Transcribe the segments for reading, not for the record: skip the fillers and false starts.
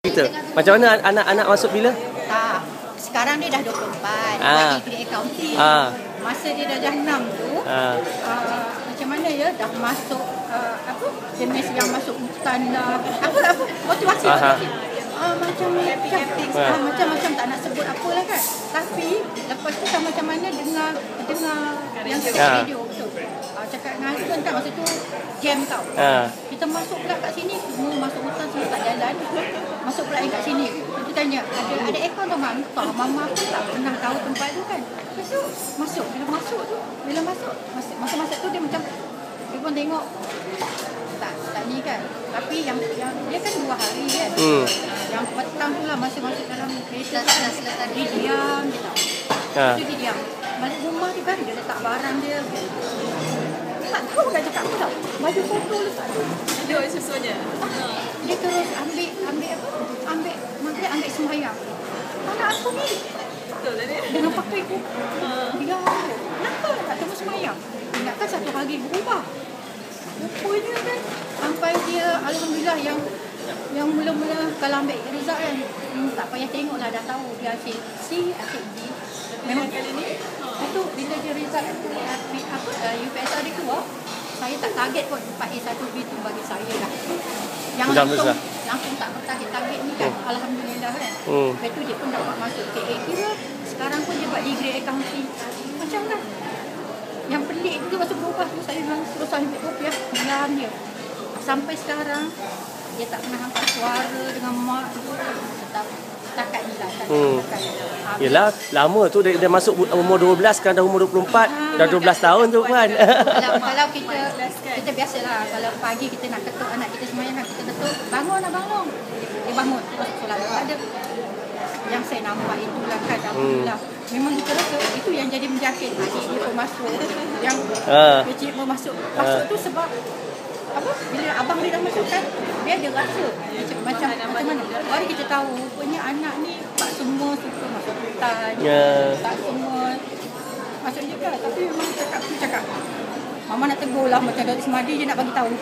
Kita. Macam mana anak-anak masuk bila? Sekarang dia dah 24. Bagi grade accounting. Masa dia dah 6 tu, macam mana ya, dah masuk apa? Jenis yang masuk hutan dah. Apa? Motivasi. Macam tak nak sebut apalah kan. Tapi lepas tu sama macam mana dengar yang radio betul. Cakap dengan husband kan masa tu jam tau. Kita masuk pula kat sini, semua masuk hutan semua tak jalan. Masuk pula kat sini. Dia tanya, ada aircon tak mak? Tak, mama pun tak pernah tahu tempat tu kan. Lepas tu masuk, bila masuk masa-masa tu dia macam dia pun tengok tak ni kan. Tapi yang dia kan 2 hari kan. Yang petang tu lah masuk dalam kereta selesai dia diam je tau. Itu dia diam. Balik rumah dia kan dia letak barang dia. Tak tahu nak cakap apa tau. Baju kotor letak tu. Dia susunya. Dia terus ambil maghrib ambil sembahyang. Anak aku ni. Betul tak dia? Dengan pakai kuku. Dia kenapa tak terus sembahyang? Ingatkan satu hari berubah. Rupanya kan sampai dia alhamdulillah yang mula-mula kalau ambil result kan tak payah tengok lah dah tahu dia asyik C, asyik D. Memang kali ni itu bila dia result UPSR dia keluar, saya tak target pun 4A1B tu bagi saya dah. Yang langsung tak bertarget ni kan. Alhamdulillah kan. Lepas tu dia pun dapat masuk KA kira. Sekarang pun dia buat degree accounting. Macam kan. Yang pelik tu masa berubah tu saya memang terus ambil rupiah bulan dia. Sampai sekarang dia tak pernah angkat suara dengan mak tu. Tetap setakat ni lah. Yelah, lama tu dia masuk umur 12, sekarang dah umur 24. Dah 12 tahun tu kan. Kalau kita biasalah, kalau pagi kita nak ketuk anak kita semayang, kita ketuk, bangun. Dia bangun, terus solat. Ada yang saya nampak itulah kan, alhamdulillah. Memang kita rasa itu yang jadi menjangkit. Adik dia pun masuk, yang kecil pun masuk tu sebab apa? Bila abang dia dah masuk kan, dia ada rasa macam mana. Baru kita tahu rupanya anak ni tak semua suka masuk hutan. Tak semua masuk juga. Tapi memang cakap mama nak tegur lah macam Datuk Semadi je nak bagi tahu.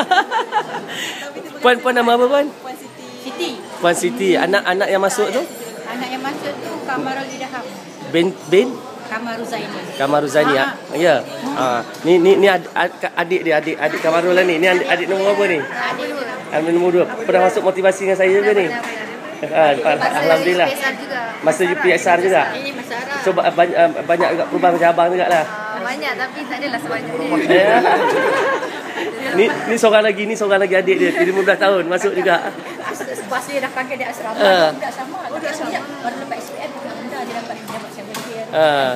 Puan nama apa puan? Puan Siti. Siti. Puan Siti. Anak yang masuk tu? Anak yang masuk tu Kamarul Idham. Bin Kamarul Zaini. Ya. Ni adik dia, adik Kamarul lah ni. Ni adik nombor apa ni? Adik nombor 2. Pernah masuk motivasi dengan saya juga ni. Alhamdulillah. Masa UPSR juga. So banyak juga perubahan macam abang juga lah. Banyak tapi tak adalah sebanyak ni seorang lagi adik dia 15 tahun masuk juga. Pas dia dah kaget dia asrama. Budak sama. Baru lepas SPM benda dia dapat siapa dia.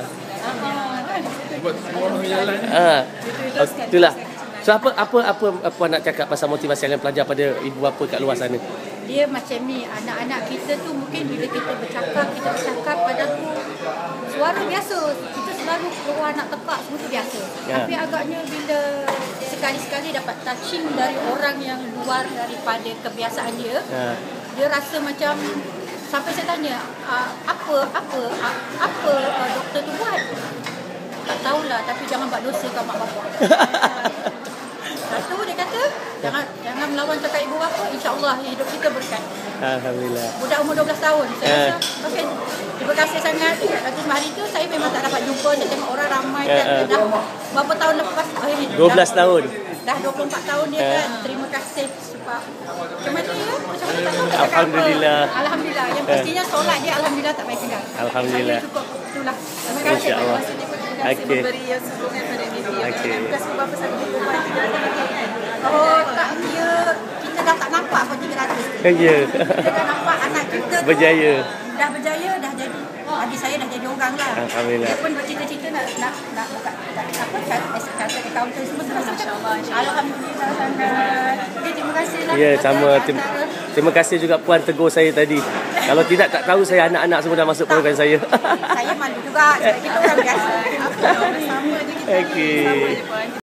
Buat semua orang jalan. Itulah. So apa nak cakap pasal motivasi yang pelajar pada ibu bapa kat luar sana? Dia macam ni, anak-anak kita tu mungkin bila kita bercakap pada tu suara biasa. Kita selalu keluar nak tekak semua tu biasa. Tapi agaknya bila sekali-sekali dapat touching dari orang yang luar daripada kebiasaan dia, dia rasa macam sampai saya tanya, apa doktor tu buat? Tak tahulah, tapi jangan buat dosa kat mak bapak. Satu dia kata, jangan melawan cakap ibu bapa, insya-Allah hidup kita berkat. Alhamdulillah. Budak umur 12 tahun. Saya rasa okey. Terima kasih sangat. Datuk hari tu saya memang tak dapat jumpa, saya tengok orang ramai kan. Dah berapa tahun lepas 12 tahun. Dah 24 tahun dia kan. Terima kasih sebab macam mana ya? Macam mana Alhamdulillah. Alhamdulillah. Yang pastinya solat dia alhamdulillah tak payah tinggal. Alhamdulillah. Cukup itulah. Terima kasih. Insya-Allah. Okey. Memberi yang sokongan pada media. Terima kasih beberapa satu perempuan tidak ada lagi. Oh, tak dia. Kita dah tak nampak pun 300. Ya. Kita dah nampak anak kita tu Berjaya. Dah berjaya, dah jadi. Adik saya dah jadi orang lah. Alhamdulillah. Dia pun bercita-cita nak buka kata accountant semua. Masya-Allah. Alhamdulillah sangat. Okay, terima kasih lah. Ya, sama. Terima kasih juga puan tegur saya tadi. Kalau tidak tak tahu saya anak-anak semua dah masuk program saya. Saya malu juga sebab kita orang biasa. Sama je kita. Okey.